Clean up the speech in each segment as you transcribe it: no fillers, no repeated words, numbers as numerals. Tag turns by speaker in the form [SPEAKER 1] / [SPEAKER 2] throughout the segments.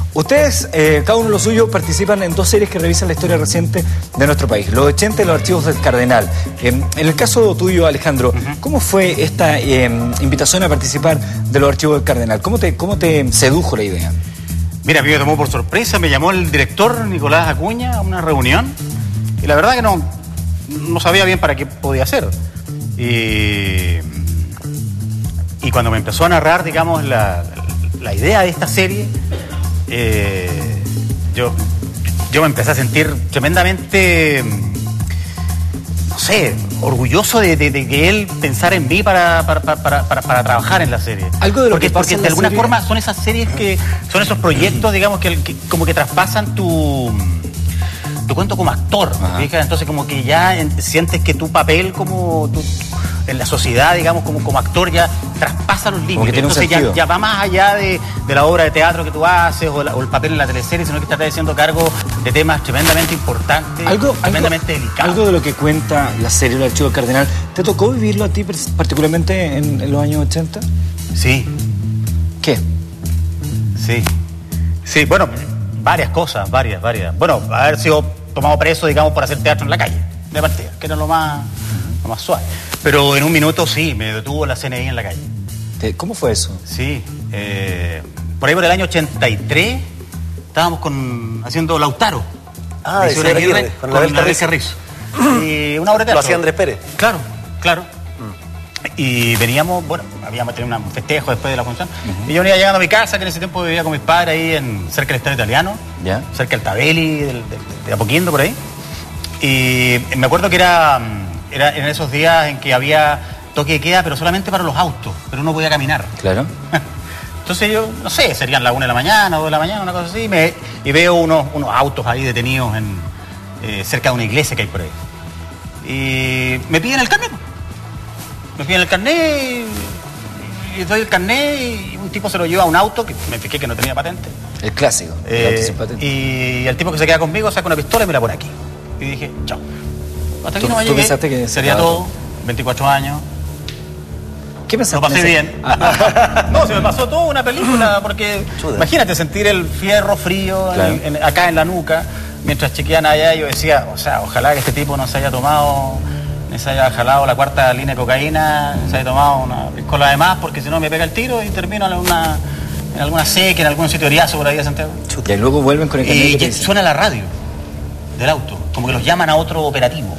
[SPEAKER 1] Ustedes, cada uno lo suyo, participan en 2 series que revisan la historia reciente de nuestro país, los 80 y los archivos del Cardenal. En el caso tuyo, Alejandro, ¿cómo fue esta invitación a participar de los archivos del Cardenal? ¿Cómo te sedujo la idea?
[SPEAKER 2] Mira, a mí me tomó por sorpresa, me llamó el director Nicolás Acuña a una reunión y la verdad que no sabía bien para qué podía hacer. Y cuando me empezó a narrar, digamos, la idea de esta serie, yo me empecé a sentir tremendamente, no sé, orgulloso de que él pensara en mí para trabajar en la serie.
[SPEAKER 1] Algo de lo que
[SPEAKER 2] porque de alguna forma son esas series son esos proyectos, digamos, que como que traspasan tu cuento como actor, ¿fijas? Entonces como que ya sientes que tu papel en la sociedad, digamos, como actor ya traspasa los límites. Entonces ya va más allá de la obra de teatro que tú haces o el papel en la teleserie, sino que estás haciendo cargo de temas tremendamente importantes, tremendamente delicados.
[SPEAKER 1] Algo de lo que cuenta la serie El Archivo del Cardenal, ¿te tocó vivirlo a ti particularmente en los años 80?
[SPEAKER 2] Sí.
[SPEAKER 1] ¿Qué?
[SPEAKER 2] Sí, bueno, varias cosas, varias. Bueno, haber sido tomado preso, digamos, por hacer teatro en la calle, de partida, que era lo más suave. Pero en un minuto sí, me detuvo la CNI en la calle.
[SPEAKER 1] ¿Cómo fue eso?
[SPEAKER 2] Sí, por ahí por el año 83 estábamos haciendo Lautaro.
[SPEAKER 3] De Ciudad Aguirre,
[SPEAKER 2] con la Abel Carrizo. Y una obra de teatro.
[SPEAKER 3] Lo hacía Andrés Pérez.
[SPEAKER 2] Claro. Y veníamos, bueno, habíamos tenido un festejo después de la función. Y yo venía llegando a mi casa, que en ese tiempo vivía con mis padres ahí cerca del Estadio Italiano, cerca del Tabeli, de Apoquindo, por ahí. Y me acuerdo que era en esos días en que había toque de queda, pero solamente para los autos, pero uno podía caminar.
[SPEAKER 1] Claro.
[SPEAKER 2] Entonces yo, no sé, serían las 1 de la mañana, 2 de la mañana, una cosa así, y veo unos autos ahí detenidos cerca de una iglesia que hay por ahí. Y me piden el carnet. Y doy el carnet y un tipo se lo lleva a un auto, que me fijé que no tenía patente.
[SPEAKER 1] El clásico, el auto sin patente.
[SPEAKER 2] Y el tipo que se queda conmigo saca una pistola y me la pone aquí. Y dije, chao. Hasta aquí no me llegué.
[SPEAKER 1] Pensaste que
[SPEAKER 2] sería todo, 24 años.
[SPEAKER 1] ¿Qué pensaste?
[SPEAKER 2] Lo pasé bien. No, se me pasó toda una película, porque imagínate sentir el fierro frío acá en la nuca, mientras chequean allá. Yo decía, o sea, ojalá que este tipo no se haya jalado la 4ª línea de cocaína, se haya tomado una piscola de más, porque si no me pega el tiro y termino en alguna seca, en algún sitio oriazo por ahí de Santiago.
[SPEAKER 1] Y luego vuelven con el carnet.
[SPEAKER 2] Y suena la radio del auto, como que los llaman a otro operativo.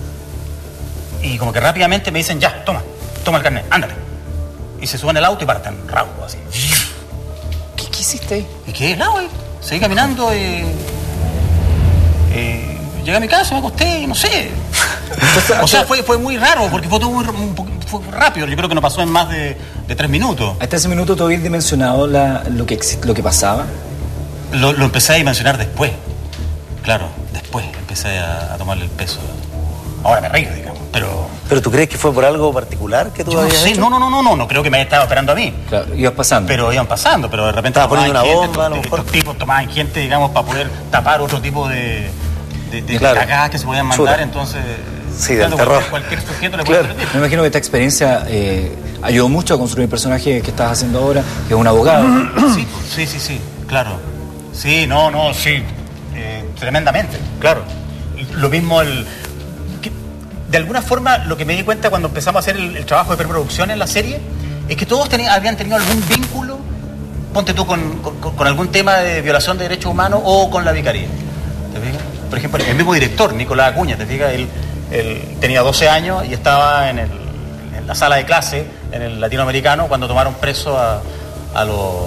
[SPEAKER 2] Y como que rápidamente me dicen, ya, toma el carnet, ándate. Y se suben al auto y parten raudo, así.
[SPEAKER 1] ¿Qué hiciste ahí?
[SPEAKER 2] ¿Y qué? No, seguí caminando y llegué a mi casa, me acosté y no sé. O sea, fue muy raro, porque fue todo fue rápido. Yo creo que no pasó en más de 3 minutos.
[SPEAKER 1] ¿Hasta ese minuto tú habías dimensionado lo que pasaba?
[SPEAKER 2] Lo empecé a dimensionar después. Claro, después empecé a tomarle el peso. Ahora me río, digamos,
[SPEAKER 3] ¿Pero tú crees que fue por algo particular que tú habías hecho?
[SPEAKER 2] No creo que me haya estado esperando a mí.
[SPEAKER 1] Claro, ibas pasando.
[SPEAKER 2] Pero iban pasando, pero de repente...
[SPEAKER 3] Estaba poniendo una bomba, a lo mejor.
[SPEAKER 2] Estos tipos tomaban gente, digamos, para poder tapar otro tipo de
[SPEAKER 3] claro,
[SPEAKER 2] cagadas que se podían mandar, entonces...
[SPEAKER 3] Sí, del terror.
[SPEAKER 2] Cualquier sujeto le puede perder.
[SPEAKER 1] Me imagino que esta experiencia ayudó mucho a construir el personaje que estás haciendo ahora, que es un abogado.
[SPEAKER 2] Sí, claro. Sí, sí. Tremendamente, claro. Lo mismo de alguna forma, lo que me di cuenta cuando empezamos a hacer el trabajo de preproducción en la serie es que todos habían tenido algún vínculo, ponte tú, con algún tema de violación de derechos humanos o con la vicaría. ¿Te fijas? Por ejemplo, el mismo director, Nicolás Acuña, ¿te fijas? Él tenía 12 años y estaba en la sala de clase en el latinoamericano cuando tomaron preso a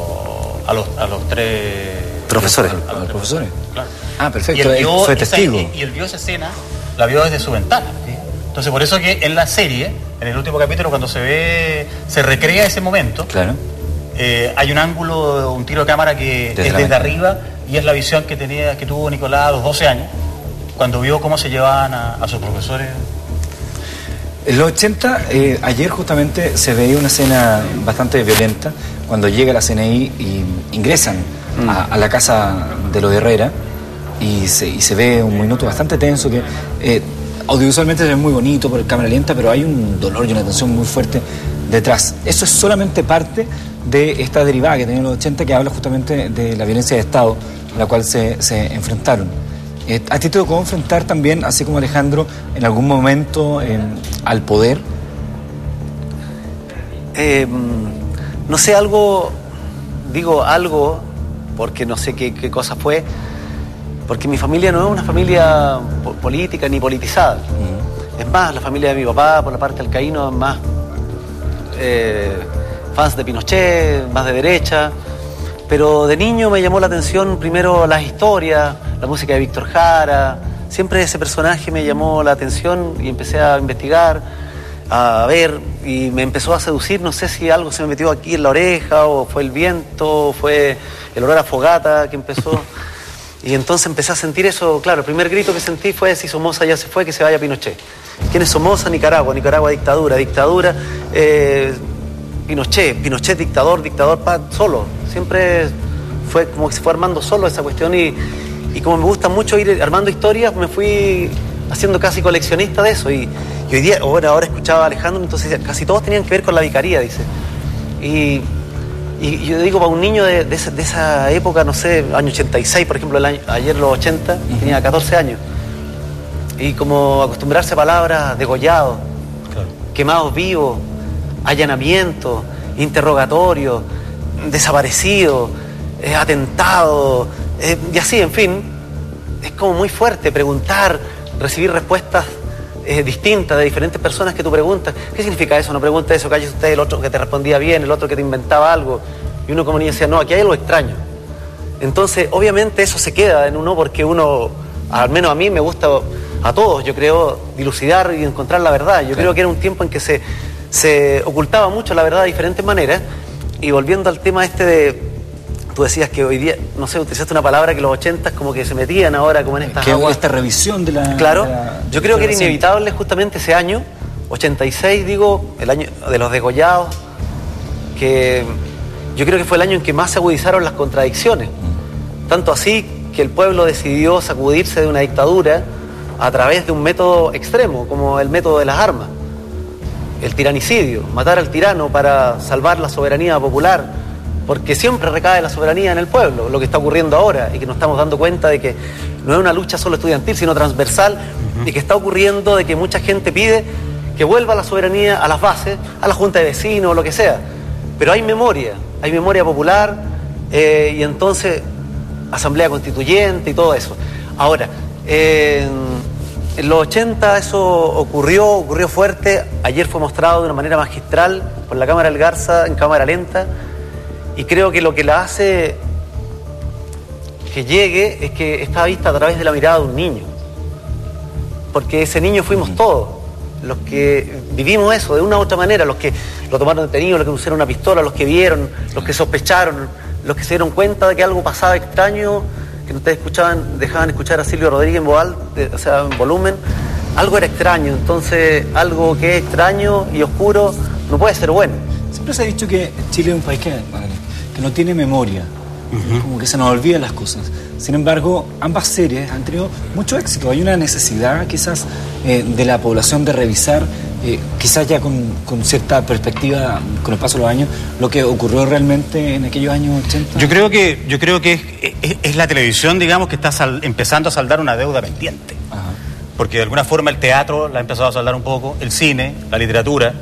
[SPEAKER 2] los 3
[SPEAKER 3] profesores.
[SPEAKER 2] A los profesores, claro.
[SPEAKER 1] Ah, perfecto, él fue testigo.
[SPEAKER 2] Y él vio esa escena, la vio desde su ventana. ¿Sí? Entonces, por eso que en la serie, en el último capítulo, cuando se recrea ese momento,
[SPEAKER 1] claro,
[SPEAKER 2] hay un ángulo, un tiro de cámara que es desde arriba, y es la visión que tuvo Nicolás a los 12 años, cuando vio cómo se llevaban a sus profesores.
[SPEAKER 1] En los 80, ayer justamente se veía una escena bastante violenta, cuando llega la CNI y ingresan a la casa de los Herrera, y se ve un minuto bastante tenso que audiovisualmente es muy bonito por el cámara lenta, pero hay un dolor y una tensión muy fuerte detrás. Eso es solamente parte de esta derivada que tenían los 80, que habla justamente de la violencia de Estado a la cual se enfrentaron. ¿A ti te tocó enfrentar también, así como Alejandro, en algún momento al poder?
[SPEAKER 3] No sé, digo algo, porque no sé qué cosa fue, porque mi familia no es una familia política ni politizada. Es más, la familia de mi papá, por la parte alcaíno, es más fans de Pinochet, más de derecha. Pero de niño me llamó la atención primero las historias, la música de Víctor Jara. Siempre ese personaje me llamó la atención y empecé a investigar, a ver, y me empezó a seducir. No sé si algo se me metió aquí en la oreja, o fue el viento, o fue el olor a fogata que empezó. Y entonces empecé a sentir eso. Claro, el primer grito que sentí fue: si Somoza ya se fue, que se vaya Pinochet. ¿Quién es Somoza? Nicaragua dictadura, Pinochet dictador, solo. Siempre fue como que se fue armando solo esa cuestión, y como me gusta mucho ir armando historias, me fui haciendo casi coleccionista de eso. Y hoy día, ahora escuchaba a Alejandro, entonces casi todos tenían que ver con la vicaría, dice. Y yo digo, para un niño de esa época, no sé, año 86, por ejemplo, ayer los 80, tenía 14 años. Y como acostumbrarse a palabras: degollados, claro, quemados vivos, allanamiento, interrogatorio, desaparecido, atentado, y así, en fin, es como muy fuerte preguntar, recibir respuestas distintas de diferentes personas que tú preguntas. ¿Qué significa eso? No pregunta eso, cállese usted. El otro que te respondía bien, el otro que te inventaba algo, y uno como niño decía: no, aquí hay algo extraño. Entonces, obviamente eso se queda en uno, porque uno, al menos a mí me gusta, a todos, yo creo, dilucidar y encontrar la verdad. Yo creo que era un tiempo en que se ocultaba mucho la verdad de diferentes maneras. Y volviendo al tema tú decías que hoy día, no sé, utilizaste una palabra que los 80 como que se metían ahora como en estas aguas.
[SPEAKER 1] Esta revisión de la...
[SPEAKER 3] Claro, yo creo que era inevitable justamente ese año, 86, digo, el año de los degollados, que yo creo que fue el año en que más se agudizaron las contradicciones. Tanto así que el pueblo decidió sacudirse de una dictadura a través de un método extremo, como el método de las armas. El tiranicidio, matar al tirano para salvar la soberanía popular, porque siempre recae la soberanía en el pueblo, lo que está ocurriendo ahora, y que nos estamos dando cuenta de que no es una lucha solo estudiantil, sino transversal, y que está ocurriendo de que mucha gente pide que vuelva la soberanía a las bases, a la junta de vecinos, lo que sea. Pero hay memoria popular, y entonces asamblea constituyente y todo eso. Ahora, en los 80 eso ocurrió fuerte. Ayer fue mostrado de una manera magistral por la Cámara del Garza en cámara lenta, y creo que lo que la hace que llegue es que está vista a través de la mirada de un niño, porque ese niño fuimos todos los que vivimos eso de una u otra manera, los que lo tomaron detenido, los que usaron una pistola, los que vieron, los que sospecharon, los que se dieron cuenta de que algo pasaba extraño, que ustedes dejaban escuchar a Silvio Rodríguez en voz alta, o sea, en volumen. Algo era extraño. Entonces, algo que es extraño y oscuro no puede ser bueno.
[SPEAKER 1] Siempre se ha dicho que Chile es un país que no tiene memoria, como que se nos olvidan las cosas. Sin embargo, ambas series han tenido mucho éxito. Hay una necesidad quizás de la población de revisar, quizás ya con cierta perspectiva, con el paso de los años, lo que ocurrió realmente en aquellos años 80.
[SPEAKER 2] Yo creo que es la televisión, digamos, que está empezando a saldar una deuda pendiente. Ajá. Porque de alguna forma el teatro la ha empezado a saldar un poco, el cine, la literatura,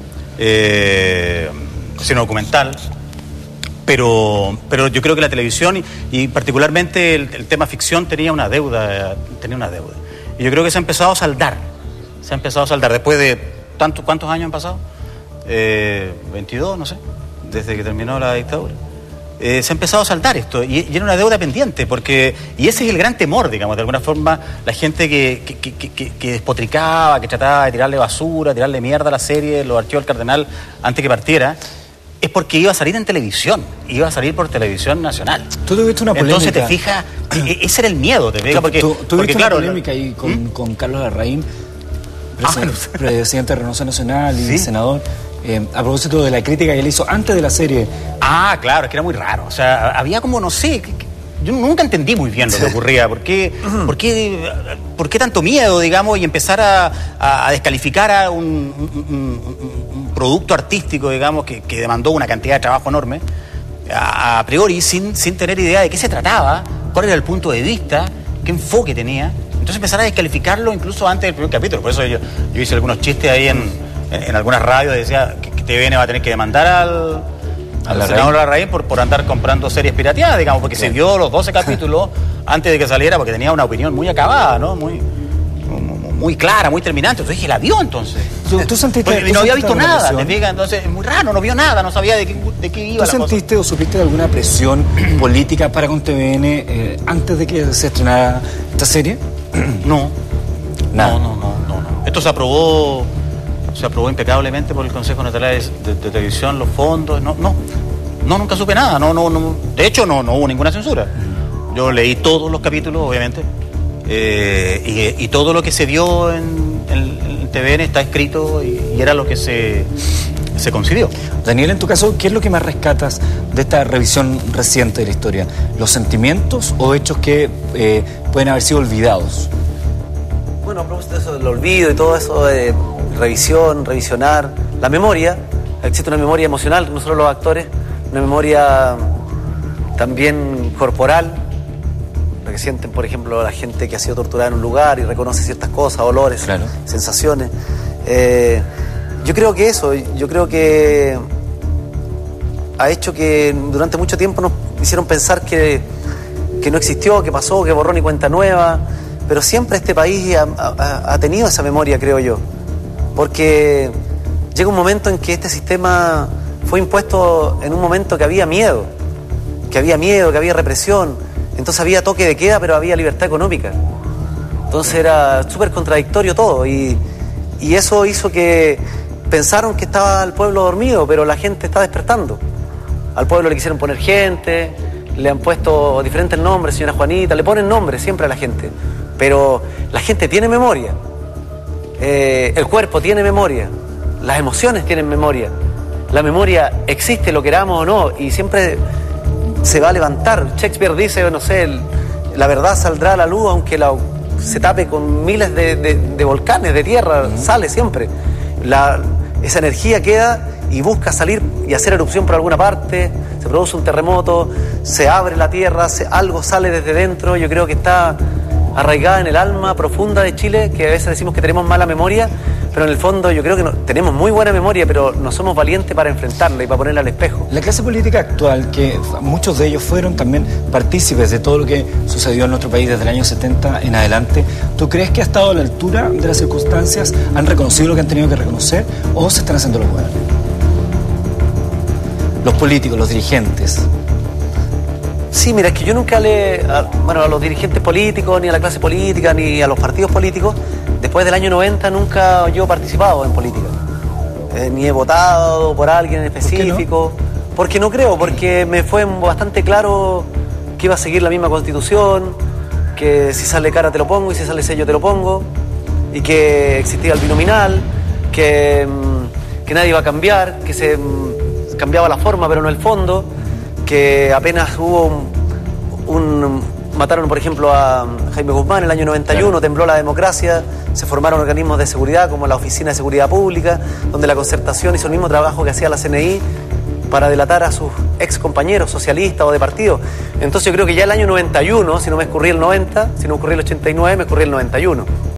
[SPEAKER 2] el cine documental. Pero yo creo que la televisión y particularmente el tema ficción tenía una deuda. Y yo creo que se ha empezado a saldar. Después de ¿cuántos años han pasado? 22, no sé, desde que terminó la dictadura. Se ha empezado a saldar esto, y era una deuda pendiente, y ese es el gran temor, digamos, de alguna forma, la gente que despotricaba, que trataba de tirarle basura, tirarle mierda a la serie, los archivos del Cardenal, antes que partiera, es porque iba a salir en televisión, iba a salir por televisión nacional.
[SPEAKER 1] Tú tuviste una polémica.
[SPEAKER 2] Entonces te fijas, ese era el miedo, te fijas, porque
[SPEAKER 1] tuviste
[SPEAKER 2] claro,
[SPEAKER 1] una polémica ahí con Carlos Larraín, presidente de Renovación Nacional y senador, a propósito de la crítica que él hizo antes de la serie.
[SPEAKER 2] Claro, es que era muy raro. O sea, había como, no sé, yo nunca entendí muy bien lo que ocurría. ¿Por qué tanto miedo, digamos, y empezar a descalificar a un producto artístico, digamos, que demandó una cantidad de trabajo enorme, a priori, sin tener idea de qué se trataba, cuál era el punto de vista, qué enfoque tenía? Entonces empezar a descalificarlo incluso antes del primer capítulo. Por eso yo hice algunos chistes ahí en algunas radios, decía que TVN va a tener que demandar al senador Larraín por andar comprando series pirateadas, digamos, porque se vio los 12 capítulos antes de que saliera, porque tenía una opinión muy acabada, ¿no? Muy clara, muy terminante. Entonces dije, la vio entonces.
[SPEAKER 1] ¿Tú sentiste,
[SPEAKER 2] y no había visto nada, ¿me diga? Entonces es muy raro, no vio nada, no sabía de qué iba la cosa.
[SPEAKER 1] ¿Tú sentiste o supiste de alguna presión política para con TVN antes de que se estrenara esta serie?
[SPEAKER 2] No.
[SPEAKER 1] Nada.
[SPEAKER 2] No. Esto se aprobó impecablemente por el Consejo Nacional de Televisión, los fondos. No, nunca supe nada. No. De hecho, no hubo ninguna censura. Yo leí todos los capítulos, obviamente, y todo lo que se vio en TVN está escrito y era lo que se concibió.
[SPEAKER 1] Daniel, en tu caso, ¿qué es lo que más rescatas de esta revisión reciente de la historia? ¿Los sentimientos o hechos que pueden haber sido olvidados?
[SPEAKER 3] Bueno, a propósito de eso del olvido y todo eso de revisionar, la memoria, existe una memoria emocional, no solo los actores, una memoria también corporal, lo que sienten, por ejemplo, la gente que ha sido torturada en un lugar y reconoce ciertas cosas, olores, claro, sensaciones. Yo creo que ha hecho que durante mucho tiempo nos hicieron pensar que no existió, que pasó, que borrón y cuenta nueva, pero siempre este país ha tenido esa memoria, creo yo, porque llega un momento en que este sistema fue impuesto en un momento que había miedo, que había represión, entonces había toque de queda, pero había libertad económica, entonces era súper contradictorio todo, y eso hizo que pensaron que estaba el pueblo dormido, pero la gente está despertando. Al pueblo le quisieron poner gente, le han puesto diferentes nombres, señora Juanita, le ponen nombres siempre a la gente, pero la gente tiene memoria, el cuerpo tiene memoria, las emociones tienen memoria, la memoria existe, lo queramos o no, y siempre se va a levantar. Shakespeare dice, no sé, la verdad saldrá a la luz aunque se tape con miles de volcanes, de tierra, sale siempre. Esa energía queda y busca salir y hacer erupción por alguna parte, se produce un terremoto, se abre la tierra, algo sale desde dentro. Yo creo que está arraigada en el alma profunda de Chile, que a veces decimos que tenemos mala memoria, pero en el fondo yo creo que tenemos muy buena memoria, pero no somos valientes para enfrentarla y para ponerla al espejo.
[SPEAKER 1] La clase política actual, que muchos de ellos fueron también partícipes de todo lo que sucedió en nuestro país desde el año 70 en adelante, ¿tú crees que ha estado a la altura de las circunstancias? ¿Han reconocido lo que han tenido que reconocer o se están haciendo los buenos? Los políticos, los dirigentes.
[SPEAKER 3] Sí, mira, es que yo nunca a los dirigentes políticos, ni a la clase política, ni a los partidos políticos, después del año 90 nunca yo he participado en política. Ni he votado por alguien en específico. ¿Por qué no? Porque no creo, porque me fue bastante claro que iba a seguir la misma Constitución, que si sale cara te lo pongo y si sale sello te lo pongo, y que existía el binominal, que nadie iba a cambiar, que se cambiaba la forma pero no el fondo, que apenas hubo mataron por ejemplo a Jaime Guzmán en el año 91, claro, tembló la democracia, se formaron organismos de seguridad como la Oficina de Seguridad Pública, donde la Concertación hizo el mismo trabajo que hacía la CNI para delatar a sus ex compañeros socialistas o de partido. Entonces yo creo que ya el año 91, si no me escurrí el 90, si no me escurrí el 89, me escurrí el 91.